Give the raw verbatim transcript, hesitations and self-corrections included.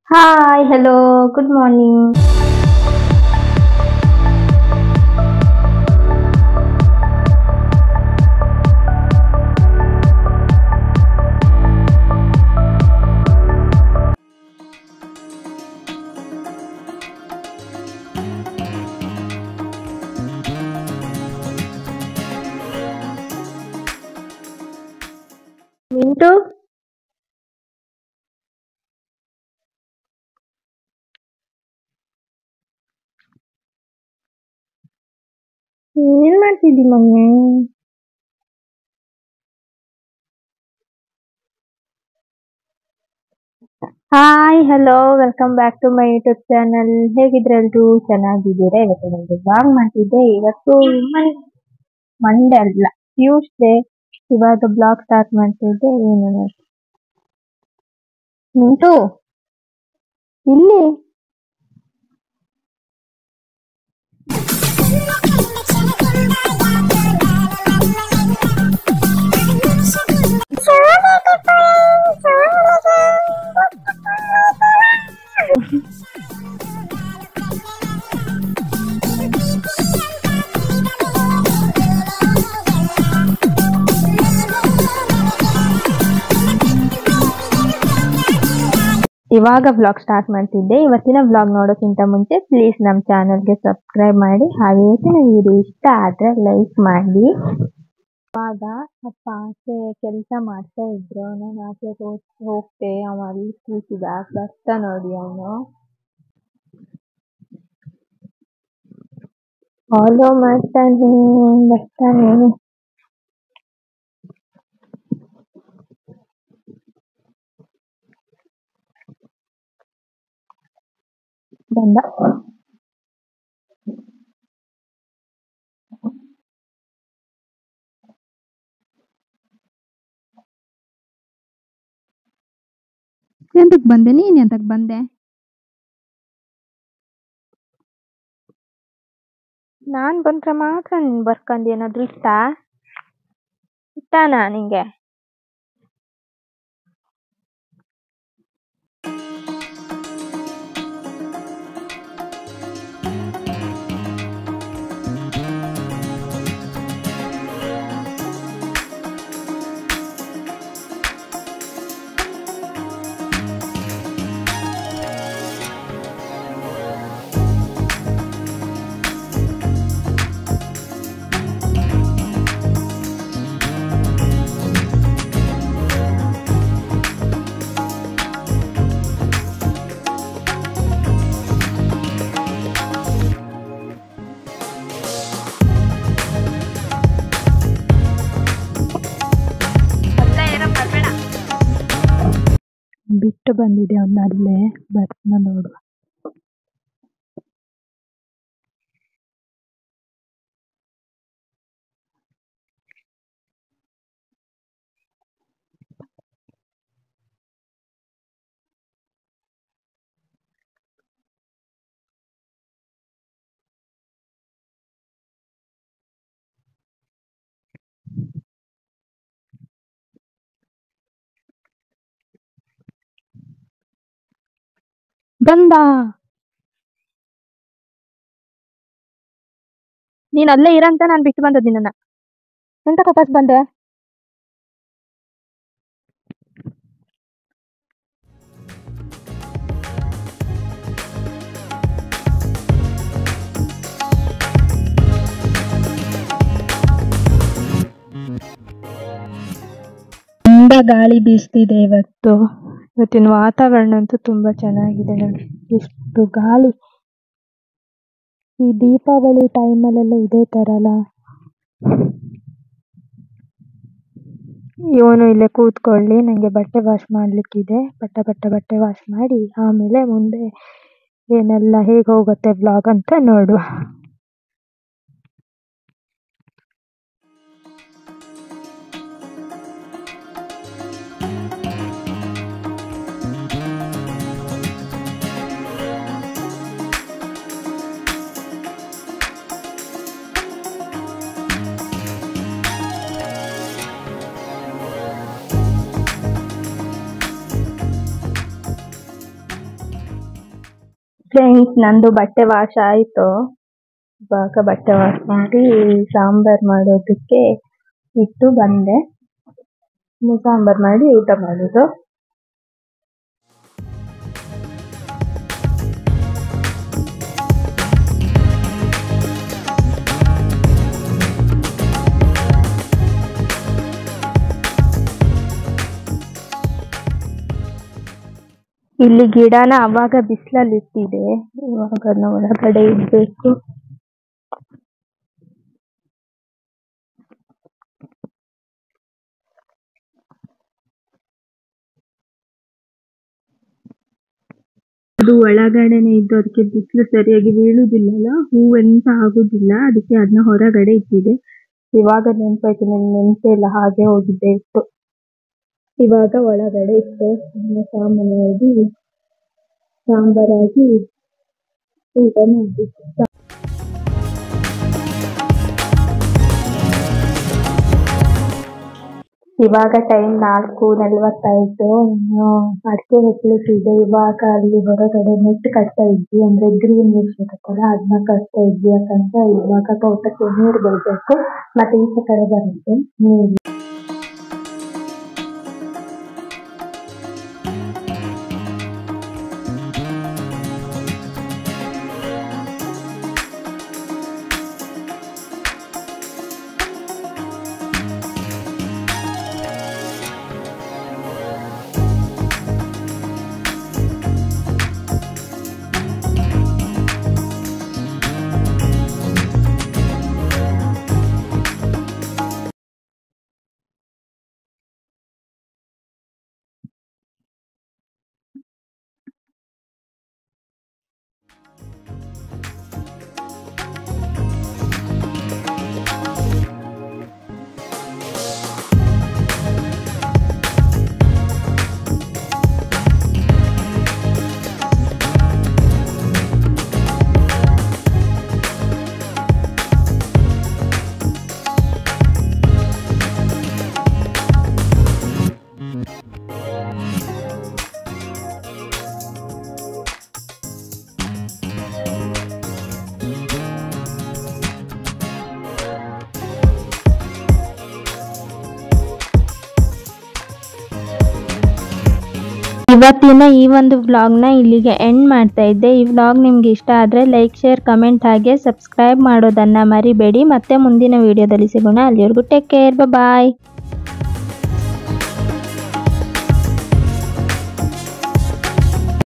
Hi, hello, good morning. Mintu, ಏನ್ ಮಾಡ್ತಿದ್ದಿ mummy? Hi hello welcome back to my YouTube channel. ಹೇಗಿದ್ರೆ ಎಲ್ರು ಚೆನ್ನಾಗಿದ್ದೀರಾ? ಇವತ್ತು ಒಂದು ಬ್ಲಾಗ್ ಮಾಡ್ತಿದ್ದೆ. ಇವತ್ತು ಮಂಡೇ ಅಲ್ಲ, ಟ್ಯೂಸ್ಡೇ. ಇವಾಗ ಬ್ಲಾಗ್ ಸ್ಟಾರ್ಟ್ ಮಾಡ್ತಿದ್ದೆ. ಏನು ನೋಡಿ, ಮಿಂಟು ಇಲ್ಲಿ ಇವಾಗ ವ್ಲಾಗ್ ಸ್ಟಾರ್ಟ್ ಮಾಡ್ತಿದ್ದೆ. ಇವತ್ತಿನ ವ್ಲಾಗ್ ನೋಡೋಕ್ಕಿಂತ ಮುಂಚೆ ಪ್ಲೀಸ್ ನಮ್ಮ ಚಾನಲ್ಗೆ ಸಬ್ಸ್ಕ್ರೈಬ್ ಮಾಡಿ, ಹಾಗೆ ಇವತ್ತಿನ ವಿಡಿಯೋ ಇಷ್ಟ ಆದರೆ ಲೈಕ್ ಮಾಡಿ. ಇವಾಗ ಅಪ್ಪ ಆಚೆ ಕೆಲಸ ಮಾಡ್ತಾ ಇದ್ರು. ನಾನು ಆಚೆ ಹೋಗ್ತೆ, ಅವ ಅಲ್ಲಿ ಕೂತಿದ್ದ. ಬರ್ತಾ ನೋಡಿ, ಅವನು ಫಾಲೋ ಮಾಡ್ತಾನೆ, ಬರ್ತಾನೆ. ಬಂದ. ಎಂತಕ್ ಬಂದೆ ನೀನ್? ಎಂತಕ್ ಬಂದೆ? ನಾನ್ ಬಂದ್ರೆ ಮಾತ್ರ ನೀನ್ ಬರ್ಕಂಡ್ ಏನಾದ್ರು ಇಷ್ಟ ಇಷ್ಟಾನಾ ನಿಂಗೆ? ಬಿಟ್ಟು ಬಂದಿದೆ ಅವನ್ನ, ಅಲ್ಲೇ ಬರ್ತಾನ ನೋಡು. ಬಂದ. ನೀನ್ ಅಲ್ಲೇ ಇರಂತ ನಾನ್ ಬಿಟ್ಟು ಬಂದದ್ ನಿನ್ನ. ಎಂತ ವಾಪಸ್ ಬಂದೆ? ತುಂಬಾ ಗಾಳಿ ಬೀಸ್ತಿದೆ ಇವತ್ತು. ಇವತ್ತಿನ ವಾತಾವರಣ ಅಂತೂ ತುಂಬಾ ಚೆನ್ನಾಗಿದೆ ನೋಡಿ. ಎಷ್ಟು ಗಾಳಿ! ಈ ದೀಪಾವಳಿ ಟೈಮಲ್ಲೆಲ್ಲ ಇದೇ ತರ ಅಲ್ಲ. ಇವನು ಇಲ್ಲೇ ಕೂತ್ಕೊಳ್ಳಿ, ನಂಗೆ ಬಟ್ಟೆ ವಾಶ್ ಮಾಡ್ಲಿಕ್ಕಿದೆ. ಪಟ್ಟ ಪಟ್ಟ ಬಟ್ಟೆ ವಾಶ್ ಮಾಡಿ ಆಮೇಲೆ ಮುಂದೆ ಏನೆಲ್ಲ ಹೇಗೆ ಹೋಗುತ್ತೆ ವ್ಲಾಗ್ ಅಂತ ನೋಡುವ. ಫ್ರೆಂಡ್ಸ್, ನಂದು ಬಟ್ಟೆ ವಾಶ್ ಆಯಿತು. ಇವಾಗ ಬಟ್ಟೆ ವಾಶ್ ಮಾಡಿ ಸಾಂಬಾರ್ ಮಾಡೋದಕ್ಕೆ ಇಟ್ಟು ಬಂದೆ. ಸಾಂಬಾರ್ ಮಾಡಿ ಊಟ ಮಾಡೋದು. ಇಲ್ಲಿ ಗಿಡನ ಅವಾಗ ಬಿಸಿಲಲ್ಲಿ ಇಟ್ಟಿದೆ, ಇವಾಗ ಒಳಗಡೆ ಇಡ್ಬೇಕು. ಅದು ಒಳಗಡೆನೆ ಇದ್ದು ಅದಕ್ಕೆ ಬಿಸಿಲು ಸರಿಯಾಗಿ ಬೀಳುದಿಲ್ಲಲ್ಲ, ಹೂವೆಂತ ಆಗುದಿಲ್ಲ. ಅದಕ್ಕೆ ಅದನ್ನ ಹೊರಗಡೆ ಇಟ್ಟಿದೆ. ಇವಾಗ ನೆನ್ಪಾಯ್ತು, ನನ್ ನೆನ್ಪೆ ಇಲ್ಲ, ಹಾಗೆ ಹೋಗಿದ್ದೆ ಇತ್ತು. ಇವಾಗ ಒಳಗಡೆ ಇಟ್ಟೆ. ಸಾಮಾನ್ಯವಾಗಿ ಸಾಂಬಾರಾಗಿ ಊಟ ಮಾಡಿ. ಇವಾಗ ಟೈಮ್ ನಾಲ್ಕು ನಲ್ವತ್ತೈದು. ಇನ್ನು ಅಡಿಕೆ ಹೆಕ್ಲಿಕ್ಕಿದೆ. ಇವಾಗ ಅಲ್ಲಿ ಹೊರಗಡೆ ನೆಟ್ ಕಟ್ತಾ ಇದ್ವಿ, ಅಂದ್ರೆ ಗ್ರೀನ್ ಇರ್ತದಲ್ಲ ಅದನ್ನ ಕಟ್ತಾ ಇದ್ವಿ. ಯಾಕಂದ್ರೆ ಇವಾಗ ತೋಟಕ್ಕೆ ನೀರು ಬಿಡ್ಬೇಕು, ಮತ್ತೆ ಈಚೆ ಕಡೆ ಬರುತ್ತೆ ನೀರು. ಇವತ್ತಿನ ಈ ಒಂದು ವ್ಲಾಗ್ನ ಇಲ್ಲಿಗೆ ಎಂಡ್ ಮಾಡ್ತಾ ಇದ್ದೆ. ಈ ವ್ಲಾಗ್ ನಿಮ್ಗೆ ಇಷ್ಟ ಆದರೆ ಲೈಕ್, ಶೇರ್, ಕಮೆಂಟ್ ಹಾಗೆ ಸಬ್ಸ್ಕ್ರೈಬ್ ಮಾಡೋದನ್ನು ಮರಿಬೇಡಿ. ಮತ್ತೆ ಮುಂದಿನ ವಿಡಿಯೋದಲ್ಲಿ ಸಿಗೋಣ. ಅಲ್ಲಿವರೆಗೂ ಟೇಕ್ ಕೇರ್, ಬಾಯ್.